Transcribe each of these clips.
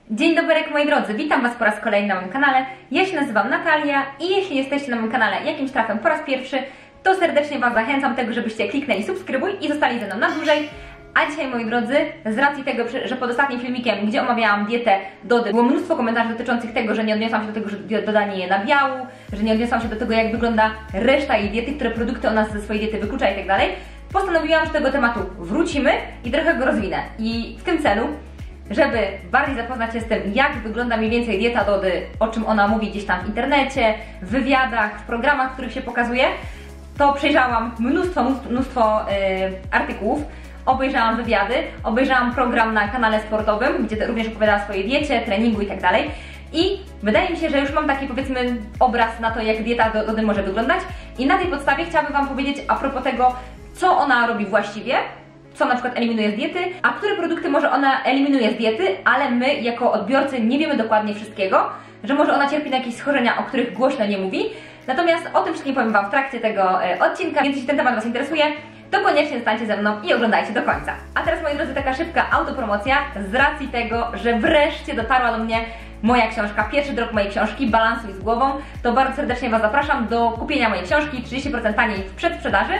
Dzień dobry moi drodzy, witam Was po raz kolejny na moim kanale. Ja się nazywam Natalia i jeśli jesteście na moim kanale jakimś trafem po raz pierwszy, to serdecznie Was zachęcam do tego, żebyście kliknęli subskrybuj i zostali ze mną na dłużej. A dzisiaj moi drodzy, z racji tego, że pod ostatnim filmikiem, gdzie omawiałam dietę Dody, było mnóstwo komentarzy dotyczących tego, że nie odniosłam się do tego, że dodanie je nabiału, że nie odniosłam się do tego, jak wygląda reszta jej diety, które produkty ona ze swojej diety wyklucza i tak dalej. Postanowiłam, że do tego tematu wrócimy i trochę go rozwinę. I w tym celu, żeby bardziej zapoznać się z tym, jak wygląda mniej więcej dieta Dody, o czym ona mówi gdzieś tam w internecie, w wywiadach, w programach, w których się pokazuje, to przejrzałam mnóstwo artykułów, obejrzałam wywiady, obejrzałam program na kanale sportowym, gdzie również opowiadała o swojej diecie, treningu i tak dalej. I wydaje mi się, że już mam taki, powiedzmy, obraz na to, jak dieta Dody może wyglądać. I na tej podstawie chciałabym Wam powiedzieć a propos tego, co ona robi właściwie, co na przykład eliminuje z diety, a które produkty może ona eliminuje z diety, ale my jako odbiorcy nie wiemy dokładnie wszystkiego, że może ona cierpi na jakieś schorzenia, o których głośno nie mówi. Natomiast o tym wszystkim powiem Wam w trakcie tego odcinka, więc jeśli ten temat Was interesuje, to koniecznie zostańcie ze mną i oglądajcie do końca. A teraz moi drodzy, taka szybka autopromocja z racji tego, że wreszcie dotarła do mnie moja książka, pierwszy drop mojej książki Balansuj z głową. To bardzo serdecznie Was zapraszam do kupienia mojej książki 30% taniej w przedsprzedaży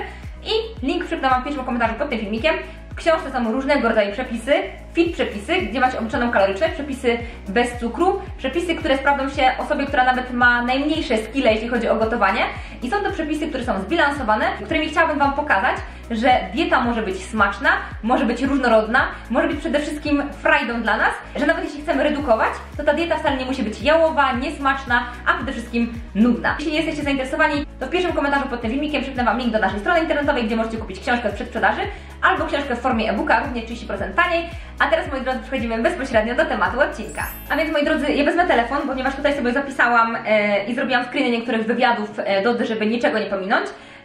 i link przypnę Wam w pierwszym komentarzu pod tym filmikiem. W książce są różnego rodzaju przepisy, fit przepisy, gdzie macie obliczoną kaloryczność, przepisy bez cukru, przepisy, które sprawdzą się osobie, która nawet ma najmniejsze skille, jeśli chodzi o gotowanie. I są to przepisy, które są zbilansowane, którymi chciałabym Wam pokazać, że dieta może być smaczna, może być różnorodna, może być przede wszystkim frajdą dla nas, że nawet jeśli chcemy redukować, to ta dieta wcale nie musi być jałowa, niesmaczna, a przede wszystkim nudna. Jeśli jesteście zainteresowani, to w pierwszym komentarzu pod tym filmikiem przypnę Wam link do naszej strony internetowej, gdzie możecie kupić książkę w przedsprzedaży, albo książkę w formie e-booka, również 30% taniej. A teraz moi drodzy, przechodzimy bezpośrednio do tematu odcinka. A więc moi drodzy, ja wezmę telefon, ponieważ tutaj sobie zapisałam i zrobiłam screeny niektórych wywiadów Dody, żeby niczego nie pominąć.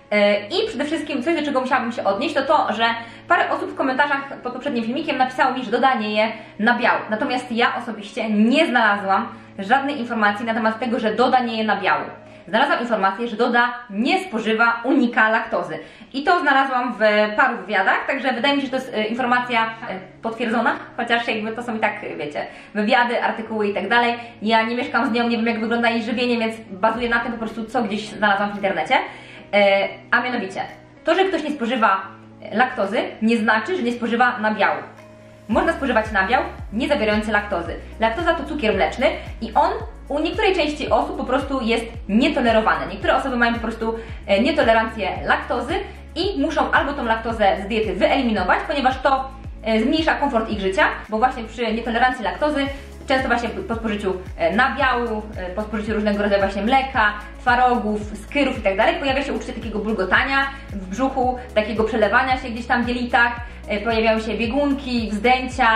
I przede wszystkim coś, do czego musiałabym się odnieść, to to, że parę osób w komentarzach pod poprzednim filmikiem napisało mi, że dodanie je nabiału. Natomiast ja osobiście nie znalazłam żadnej informacji na temat tego, że Doda nie je nabiału. Znalazłam informację, że Doda nie spożywa, unika laktozy. I to znalazłam w paru wywiadach, także wydaje mi się, że to jest informacja potwierdzona, chociaż jakby to są i tak, wiecie, wywiady, artykuły i tak dalej. Ja nie mieszkam z nią, nie wiem jak wygląda jej żywienie, więc bazuję na tym po prostu, co gdzieś znalazłam w internecie. A mianowicie, to, że ktoś nie spożywa laktozy, nie znaczy, że nie spożywa nabiału. Można spożywać nabiał nie zawierający laktozy. Laktoza to cukier mleczny i on u niektórej części osób po prostu jest nietolerowany. Niektóre osoby mają po prostu nietolerancję laktozy i muszą albo tą laktozę z diety wyeliminować, ponieważ to zmniejsza komfort ich życia, bo właśnie przy nietolerancji laktozy często właśnie po spożyciu nabiału, po spożyciu różnego rodzaju właśnie mleka, twarogów, skyrów i tak dalej pojawia się uczucie takiego bulgotania w brzuchu, takiego przelewania się gdzieś tam w jelitach, pojawiają się biegunki, wzdęcia,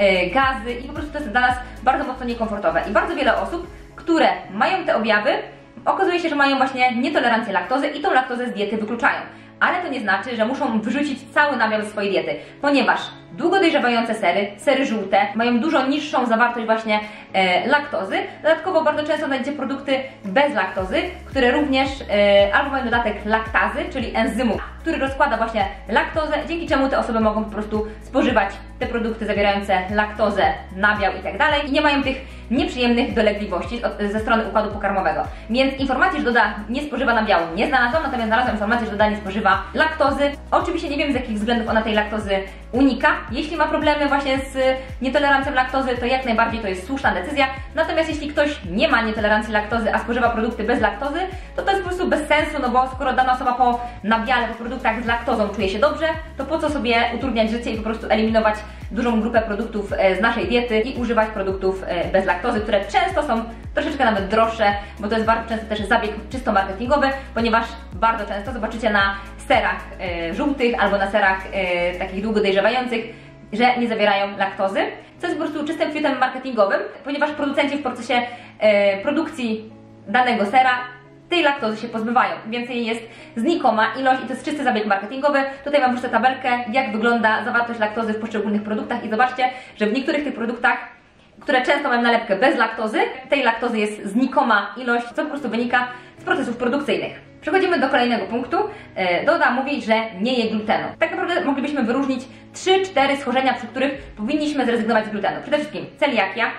gazy i po prostu to jest dla nas bardzo mocno niekomfortowe. I bardzo wiele osób, które mają te objawy, okazuje się, że mają właśnie nietolerancję laktozy i tą laktozę z diety wykluczają. Ale to nie znaczy, że muszą wyrzucić cały nabiał ze swojej diety, ponieważ długo dojrzewające sery żółte, mają dużo niższą zawartość właśnie laktozy. Dodatkowo bardzo często znajdziecie produkty bez laktozy, które również albo mają dodatek laktazy, czyli enzymu, który rozkłada właśnie laktozę, dzięki czemu te osoby mogą po prostu spożywać te produkty zawierające laktozę, nabiał i tak dalej i nie mają tych nieprzyjemnych dolegliwości ze strony układu pokarmowego. Więc informacji, że Doda nie spożywa nabiału nie znalazłam, natomiast znalazłam informację, że Doda nie spożywa laktozy. Oczywiście nie wiem, z jakich względów ona tej laktozy unika. Jeśli ma problemy właśnie z nietolerancją laktozy, to jak najbardziej to jest słuszna decyzja. Natomiast jeśli ktoś nie ma nietolerancji laktozy, a spożywa produkty bez laktozy, to jest po prostu bez sensu, no bo skoro dana osoba po nabiale, po produktach z laktozą czuje się dobrze, to po co sobie utrudniać życie i po prostu eliminować dużą grupę produktów z naszej diety i używać produktów bez laktozy, które często są troszeczkę nawet droższe, bo to jest bardzo często też zabieg czysto marketingowy, ponieważ bardzo często zobaczycie na serach żółtych albo na serach takich długo dojrzewających, że nie zawierają laktozy, co jest po prostu czystym chwytem marketingowym, ponieważ producenci w procesie produkcji danego sera tej laktozy się pozbywają, więc jej jest znikoma ilość i to jest czysty zabieg marketingowy. Tutaj mam wrzucę tabelkę, jak wygląda zawartość laktozy w poszczególnych produktach i zobaczcie, że w niektórych tych produktach, które często mają nalepkę bez laktozy, tej laktozy jest znikoma ilość, co po prostu wynika z procesów produkcyjnych. Przechodzimy do kolejnego punktu. Doda mówi, że nie je glutenu. Tak naprawdę moglibyśmy wyróżnić 3-4 schorzenia, przy których powinniśmy zrezygnować z glutenu. Przede wszystkim celiakia,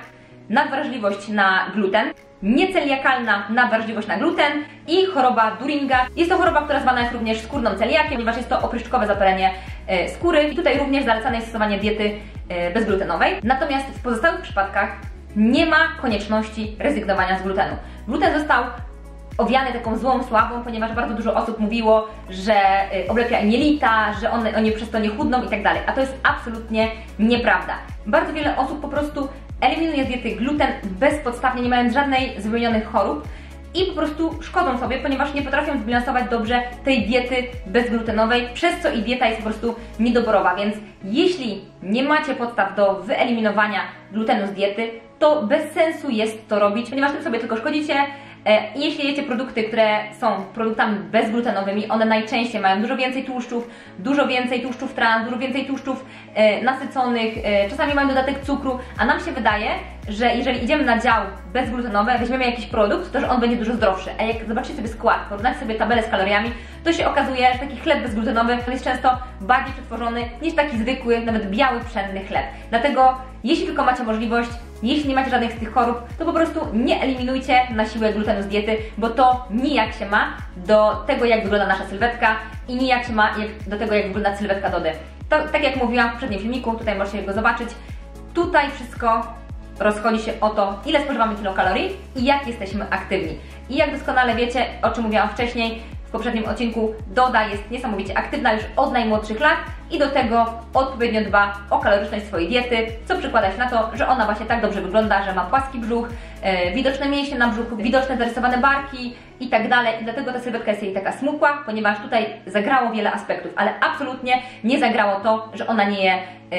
nadwrażliwość na gluten, nieceliakalna nadwrażliwość na gluten i choroba Duringa. Jest to choroba, która zwana jest również skórną celiakią, ponieważ jest to opryszczkowe zapalenie skóry i tutaj również zalecane jest stosowanie diety bezglutenowej. Natomiast w pozostałych przypadkach nie ma konieczności rezygnowania z glutenu. Gluten został owiany taką złą sławą, ponieważ bardzo dużo osób mówiło, że oblepia im jelita, że oni przez to nie chudną i tak dalej, a to jest absolutnie nieprawda. Bardzo wiele osób po prostu eliminuje z diety gluten bezpodstawnie, nie mając żadnej z wymienionych chorób i po prostu szkodzą sobie, ponieważ nie potrafią zbilansować dobrze tej diety bezglutenowej, przez co i dieta jest po prostu niedoborowa, więc jeśli nie macie podstaw do wyeliminowania glutenu z diety, to bez sensu jest to robić, ponieważ tym sobie tylko szkodzicie. Jeśli jecie produkty, które są produktami bezglutenowymi, one najczęściej mają dużo więcej tłuszczów trans, dużo więcej tłuszczów nasyconych, czasami mają dodatek cukru, a nam się wydaje, że jeżeli idziemy na dział bezglutenowy, weźmiemy jakiś produkt, to że on będzie dużo zdrowszy. A jak zobaczycie sobie skład, porównacie sobie tabelę z kaloriami, to się okazuje, że taki chleb bezglutenowy jest często bardziej przetworzony niż taki zwykły, nawet biały, pszenny chleb. Dlatego, jeśli tylko macie możliwość, jeśli nie macie żadnych z tych chorób, to po prostu nie eliminujcie na siłę glutenu z diety, bo to nijak się ma do tego, jak wygląda nasza sylwetka i nijak się ma do tego, jak wygląda sylwetka Dody. To, tak jak mówiłam w poprzednim filmiku, tutaj możecie go zobaczyć, tutaj wszystko rozchodzi się o to, ile spożywamy kilokalorii i jak jesteśmy aktywni. I jak doskonale wiecie, o czym mówiłam wcześniej, w poprzednim odcinku, Doda jest niesamowicie aktywna już od najmłodszych lat i do tego odpowiednio dba o kaloryczność swojej diety, co przekłada się na to, że ona właśnie tak dobrze wygląda, że ma płaski brzuch, widoczne mięśnie na brzuchu, widoczne zarysowane barki i tak dalej. I dlatego ta sylwetka jest jej taka smukła, ponieważ tutaj zagrało wiele aspektów, ale absolutnie nie zagrało to, że ona nie je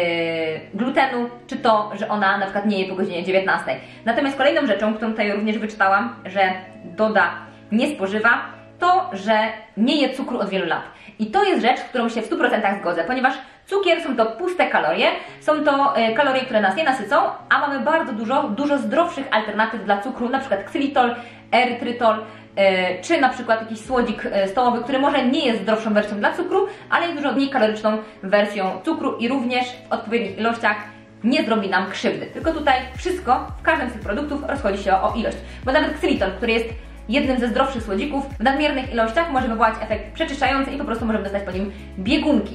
glutenu, czy to, że ona na przykład nie je po godzinie 19. Natomiast kolejną rzeczą, którą tutaj również wyczytałam, że Doda nie spożywa, to, że nie je cukru od wielu lat. I to jest rzecz, z którą się w 100% zgodzę, ponieważ cukier są to puste kalorie, są to kalorie, które nas nie nasycą, a mamy bardzo dużo zdrowszych alternatyw dla cukru, na przykład ksylitol, erytrytol, czy na przykład jakiś słodzik stołowy, który może nie jest zdrowszą wersją dla cukru, ale jest dużo mniej kaloryczną wersją cukru i również w odpowiednich ilościach nie zrobi nam krzywdy. Tylko tutaj wszystko, w każdym z tych produktów rozchodzi się o ilość, bo nawet ksylitol, który jest jednym ze zdrowszych słodzików, w nadmiernych ilościach może wywołać efekt przeczyszczający i po prostu możemy dostać po nim biegunki.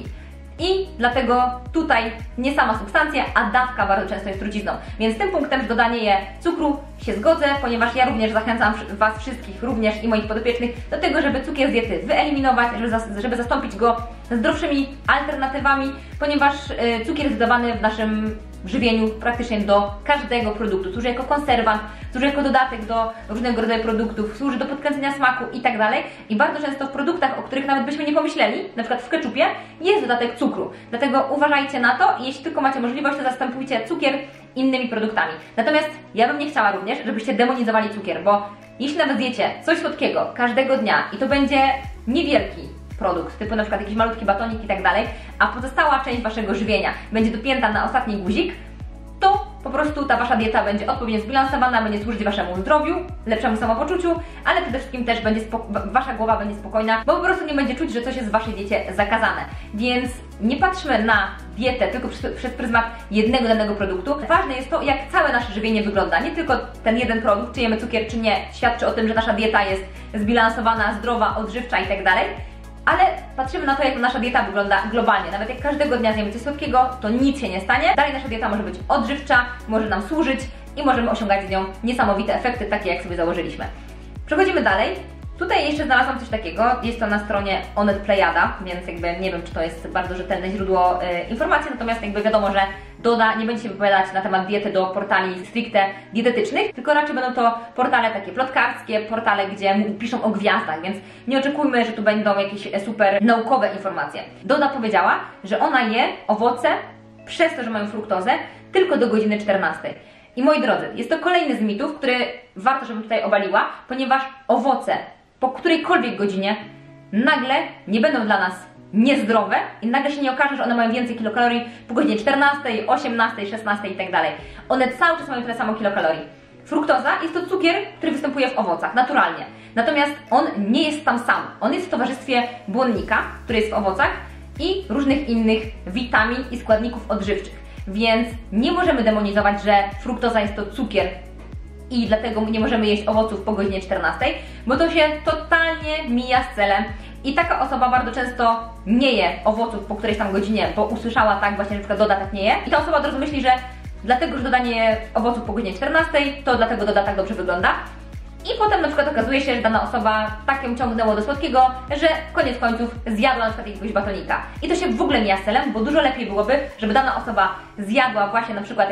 I dlatego tutaj nie sama substancja, a dawka bardzo często jest trucizną. Więc tym punktem, że dodanie cukru się zgodzę, ponieważ ja również zachęcam Was wszystkich, również i moich podopiecznych, do tego, żeby cukier z diety wyeliminować, żeby zastąpić go zdrowszymi alternatywami, ponieważ cukier jest dodawany w naszym żywieniu praktycznie do każdego produktu. Służy jako konserwant, służy jako dodatek do różnego rodzaju produktów, służy do podkręcenia smaku i tak dalej. I bardzo często w produktach, o których nawet byśmy nie pomyśleli, na przykład w keczupie, jest dodatek cukru. Dlatego uważajcie na to i jeśli tylko macie możliwość, to zastępujcie cukier innymi produktami. Natomiast ja bym nie chciała również, żebyście demonizowali cukier, bo jeśli nawet zjecie coś słodkiego każdego dnia i to będzie niewielki produkt, typu na przykład jakiś malutki batonik i tak dalej, a pozostała część Waszego żywienia będzie dopięta na ostatni guzik, to po prostu ta Wasza dieta będzie odpowiednio zbilansowana, będzie służyć Waszemu zdrowiu, lepszemu samopoczuciu, ale przede wszystkim też będzie Wasza głowa będzie spokojna, bo po prostu nie będzie czuć, że coś jest w Waszej diecie zakazane. Więc nie patrzmy na dietę tylko przez pryzmat jednego danego produktu. Ważne jest to, jak całe nasze żywienie wygląda. Nie tylko ten jeden produkt, czy jemy cukier, czy nie, świadczy o tym, że nasza dieta jest zbilansowana, zdrowa, odżywcza i tak dalej. Ale patrzymy na to, jak nasza dieta wygląda globalnie. Nawet jak każdego dnia zjemy coś słodkiego, to nic się nie stanie. Dalej nasza dieta może być odżywcza, może nam służyć i możemy osiągać z nią niesamowite efekty, takie jak sobie założyliśmy. Przechodzimy dalej. Tutaj jeszcze znalazłam coś takiego, jest to na stronie Onet Plejada, więc jakby nie wiem, czy to jest bardzo rzetelne źródło informacji, natomiast jakby wiadomo, że Doda nie będzie się wypowiadać na temat diety do portali stricte dietetycznych, tylko raczej będą to portale takie plotkarskie, portale, gdzie piszą o gwiazdach, więc nie oczekujmy, że tu będą jakieś super naukowe informacje. Doda powiedziała, że ona je owoce, przez to, że mają fruktozę, tylko do godziny 14. I moi drodzy, jest to kolejny z mitów, który warto, żebym tutaj obaliła, ponieważ owoce po którejkolwiek godzinie nagle nie będą dla nas niezdrowe i nagle się nie okaże, że one mają więcej kilokalorii po godzinie 14, 18, 16 i tak dalej. One cały czas mają tyle samo kilokalorii. Fruktoza jest to cukier, który występuje w owocach, naturalnie. Natomiast on nie jest tam sam. On jest w towarzystwie błonnika, który jest w owocach i różnych innych witamin i składników odżywczych. więc nie możemy demonizować, że fruktoza jest to cukier i dlatego nie możemy jeść owoców po godzinie 14, bo to się totalnie mija z celem i taka osoba bardzo często nie je owoców po którejś tam godzinie, bo usłyszała tak właśnie, że na przykład Doda tak nie je i ta osoba od razu myśli, że dlatego, że Doda nie je owoców po godzinie 14, to dlatego Doda tak dobrze wygląda. I potem na przykład okazuje się, że dana osoba tak ją ciągnęło do słodkiego, że koniec końców zjadła na przykład jakiegoś batonika. I to się w ogóle mija z celem, bo dużo lepiej byłoby, żeby dana osoba zjadła właśnie na przykład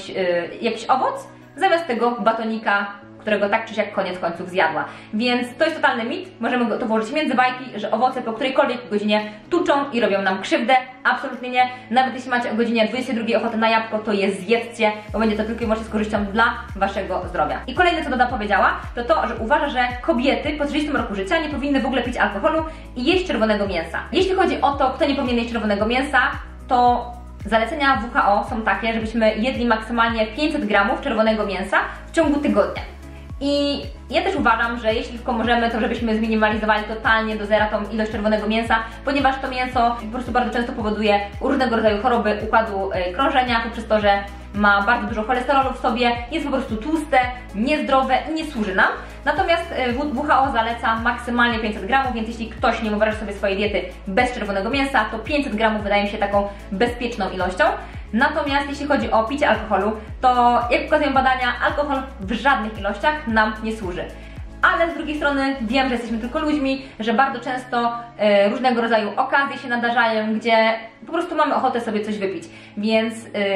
jakiś owoc, zamiast tego batonika, którego tak czy siak koniec końców zjadła. Więc to jest totalny mit, możemy to włożyć między bajki, że owoce po którejkolwiek godzinie tuczą i robią nam krzywdę. Absolutnie nie. Nawet jeśli macie o godzinie 22 ochotę na jabłko, to je zjedzcie, bo będzie to tylko i wyłącznie z korzyścią dla waszego zdrowia. I kolejne, co Doda powiedziała, to to, że uważa, że kobiety po 30 roku życia nie powinny w ogóle pić alkoholu i jeść czerwonego mięsa. Jeśli chodzi o to, kto nie powinien jeść czerwonego mięsa, to zalecenia WHO są takie, żebyśmy jedli maksymalnie 500 gramów czerwonego mięsa w ciągu tygodnia. I ja też uważam, że jeśli tylko możemy, to żebyśmy zminimalizowali totalnie do zera tą ilość czerwonego mięsa, ponieważ to mięso po prostu bardzo często powoduje różnego rodzaju choroby układu krążenia, poprzez to, że ma bardzo dużo cholesterolu w sobie, jest po prostu tłuste, niezdrowe i nie służy nam. Natomiast WHO zaleca maksymalnie 500 gramów, więc jeśli ktoś nie wyobraża sobie swojej diety bez czerwonego mięsa, to 500 gramów wydaje mi się taką bezpieczną ilością. Natomiast jeśli chodzi o picie alkoholu, to jak pokazują badania, alkohol w żadnych ilościach nam nie służy. Ale z drugiej strony wiem, że jesteśmy tylko ludźmi, że bardzo często różnego rodzaju okazje się nadarzają, gdzie po prostu mamy ochotę sobie coś wypić. Więc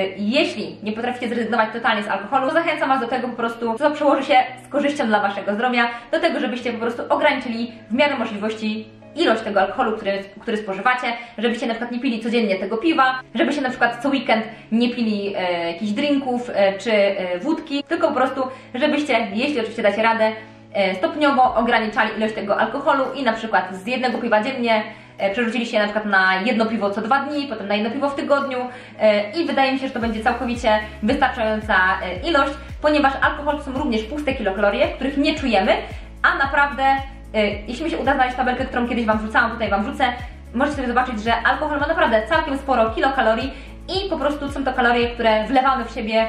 jeśli nie potraficie zrezygnować totalnie z alkoholu, to zachęcam Was do tego po prostu, co przełoży się z korzyścią dla Waszego zdrowia, do tego, żebyście po prostu ograniczyli w miarę możliwości ilość tego alkoholu, który spożywacie, żebyście na przykład nie pili codziennie tego piwa, żebyście na przykład co weekend nie pili jakichś drinków czy wódki, tylko po prostu, żebyście, jeśli oczywiście dacie radę, stopniowo ograniczali ilość tego alkoholu i na przykład z jednego piwa dziennie przerzucili się na przykład na jedno piwo co 2 dni, potem na jedno piwo w tygodniu i wydaje mi się, że to będzie całkowicie wystarczająca ilość, ponieważ alkohol to są również puste kilokalorie, których nie czujemy, a naprawdę jeśli mi się uda znaleźć tabelkę, którą kiedyś Wam wrzucałam, tutaj Wam wrzucę, możecie sobie zobaczyć, że alkohol ma naprawdę całkiem sporo kilokalorii i po prostu są to kalorie, które wlewamy w siebie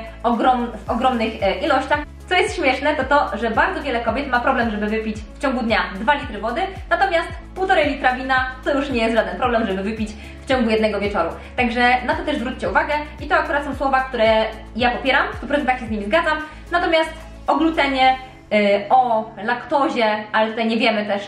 w ogromnych ilościach. Co jest śmieszne, to to, że bardzo wiele kobiet ma problem, żeby wypić w ciągu dnia 2 litry wody, natomiast 1,5 litra wina to już nie jest żaden problem, żeby wypić w ciągu jednego wieczoru. Także na to też zwróćcie uwagę i to akurat są słowa, które ja popieram, w 100% się z nimi zgadzam, natomiast o glutenie, o laktozie, ale tutaj nie wiemy też,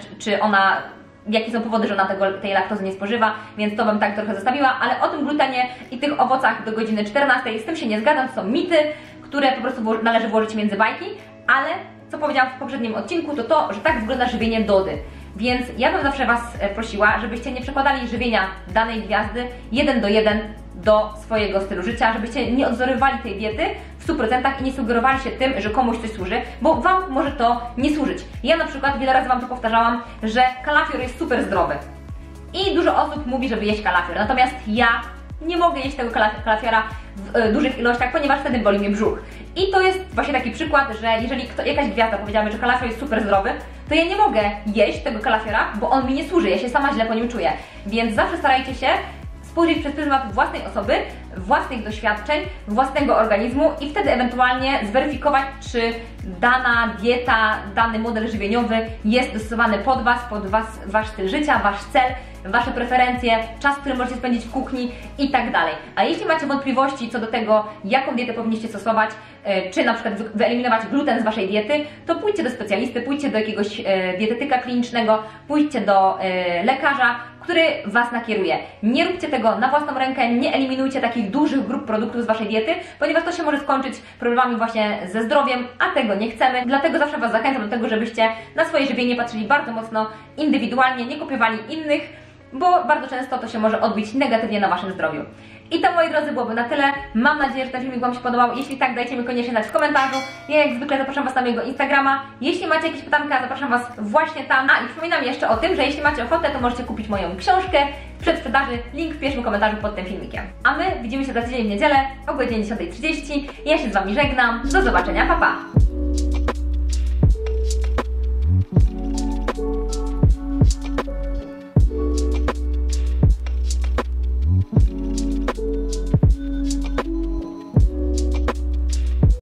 jakie są powody, że ona tej laktozy nie spożywa, więc to bym tak trochę zostawiła, ale o tym glutenie i tych owocach do godziny 14 z tym się nie zgadzam, to są mity, które po prostu należy włożyć między bajki, ale co powiedziałam w poprzednim odcinku, to to, że tak wygląda żywienie Dody. Więc ja bym zawsze Was prosiła, żebyście nie przekładali żywienia danej gwiazdy 1 do 1 do swojego stylu życia, żebyście nie odzorowali tej diety w 100% i nie sugerowali się tym, że komuś coś służy, bo Wam może to nie służyć. Ja na przykład wiele razy Wam to powtarzałam, że kalafior jest super zdrowy i dużo osób mówi, żeby jeść kalafior, natomiast ja nie mogę jeść tego kalafiora w dużych ilościach, ponieważ wtedy boli mnie brzuch. I to jest właśnie taki przykład, że jeżeli jakaś gwiazda powiedziała mi, że kalafior jest super zdrowy, to ja nie mogę jeść tego kalafiora, bo on mi nie służy, ja się sama źle po nim czuję. Więc zawsze starajcie się spojrzeć przez pryzmat własnej osoby, własnych doświadczeń, własnego organizmu i wtedy ewentualnie zweryfikować, czy dana dieta, dany model żywieniowy jest dostosowany pod Was, Wasz styl życia, Wasz cel, Wasze preferencje, czas, który możecie spędzić w kuchni i tak dalej. A jeśli macie wątpliwości co do tego, jaką dietę powinniście stosować, czy na przykład wyeliminować gluten z Waszej diety, to pójdźcie do specjalisty, pójdźcie do jakiegoś dietetyka klinicznego, pójdźcie do lekarza, który Was nakieruje. Nie róbcie tego na własną rękę, nie eliminujcie takich dużych grup produktów z Waszej diety, ponieważ to się może skończyć problemami właśnie ze zdrowiem, a tego nie chcemy. Dlatego zawsze Was zachęcam do tego, żebyście na swoje żywienie patrzyli bardzo mocno indywidualnie, nie kopiowali innych, bo bardzo często to się może odbić negatywnie na Waszym zdrowiu. I to, moi drodzy, byłoby na tyle. Mam nadzieję, że ten filmik Wam się podobał. Jeśli tak, dajcie mi koniecznie znać w komentarzu. Ja jak zwykle zapraszam Was na mojego Instagrama. Jeśli macie jakieś pytanka, zapraszam Was właśnie tam. A i przypominam jeszcze o tym, że jeśli macie ochotę, to możecie kupić moją książkę w przedsprzedaży. Link w pierwszym komentarzu pod tym filmikiem. A my widzimy się za tydzień w niedzielę o godzinie 10:30. Ja się z Wami żegnam. Do zobaczenia, pa pa!